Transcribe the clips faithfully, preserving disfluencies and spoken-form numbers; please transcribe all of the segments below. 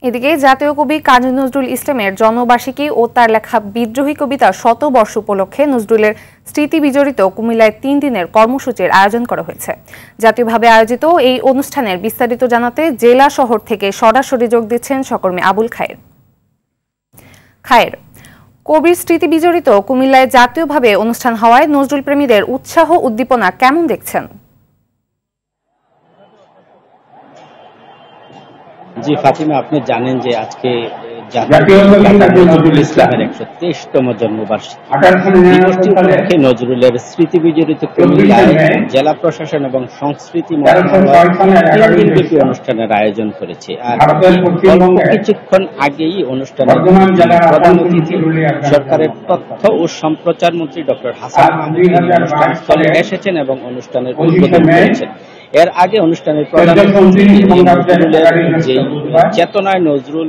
এদিকে জাতীয় কবি কাজী নজরুল ইসলামের জন্মবার্ষিকী ও তার লেখা বিদ্রোহী কবিতা শতবর্ষ উপলক্ষে নজরুলের স্মৃতি বিজড়িত কুমিল্লায় তিন দিনের কর্মসূচির আয়োজন করা হয়েছে। জাতীয়ভাবে আয়োজিত এই অনুষ্ঠানের বিস্তারিত জানাতে জেলা শহর থেকে সরাসরি যোগ দিচ্ছেন সহকর্মী আবুল খায়ের। খায়ের কবির স্মৃতি বিজড়িত কুমিল্লায় জাতীয়ভাবে অনুষ্ঠান হওয়ায় নজরুল প্রেমীদের উৎসাহ উদ্দীপনা কেমন দেখছেন? জি ফাতিমা, আপনি জানেন যে আজকে জাতীয় কবি নজরুল ইসলামের একশো তেইশতম জন্মবার্ষিকী। নজরুলের স্মৃতি বিজড়িত কুমিল্লায় জেলা প্রশাসন এবং সংস্কৃতি মন্ত্রণালয় তিন দিনব্যাপী অনুষ্ঠানের আয়োজন করেছে। আর অল্প কিছুক্ষণ আগেই অনুষ্ঠানের প্রধান অতিথি সরকারের তথ্য ও সম্প্রচার মন্ত্রী ডক্টর হাসান মাহমুদ অনুষ্ঠান স্থলে এসেছেন এবং অনুষ্ঠানের উদ্বোধন করেছেন। এর আগে অনুষ্ঠানের প্রধান অতিথি নজরুলের যে চেতনায় নজরুল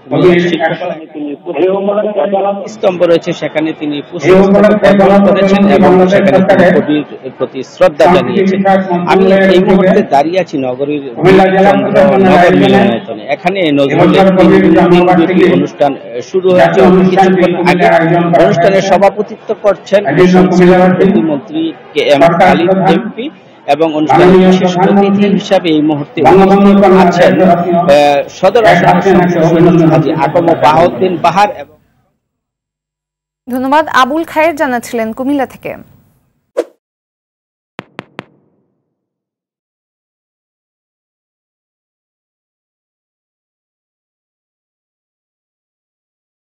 স্তম্ভ রয়েছে সেখানে তিনি পুষ্পস্তবক করেছেন এবং সেখানে তিনি কবির প্রতি শ্রদ্ধা জানিয়েছেন। আমি এই মুহূর্তে দাঁড়িয়ে আছি নগরীর চন্দ্র নগর মিলনায়তনে। এখানে নজরুলের দিনব্যাপী অনুষ্ঠান শুরু হয়েছে। কিছুক্ষণ আগে অনুষ্ঠানের সভাপতিত্ব করছেন সংস্কৃতি প্রতিমন্ত্রী কে এম খালিদ এমপি এবং অনুষ্ঠানের বিশেষ অতিথি হিসাবে এই মুহূর্তে উপস্থিত আছেন সদর আসনের সংসদ হাজী আকম বাহাউদ্দিন বাহার। ধন্যবাদ। আবুল খায়ের জানাচ্ছিলেন কুমিল্লা থেকে।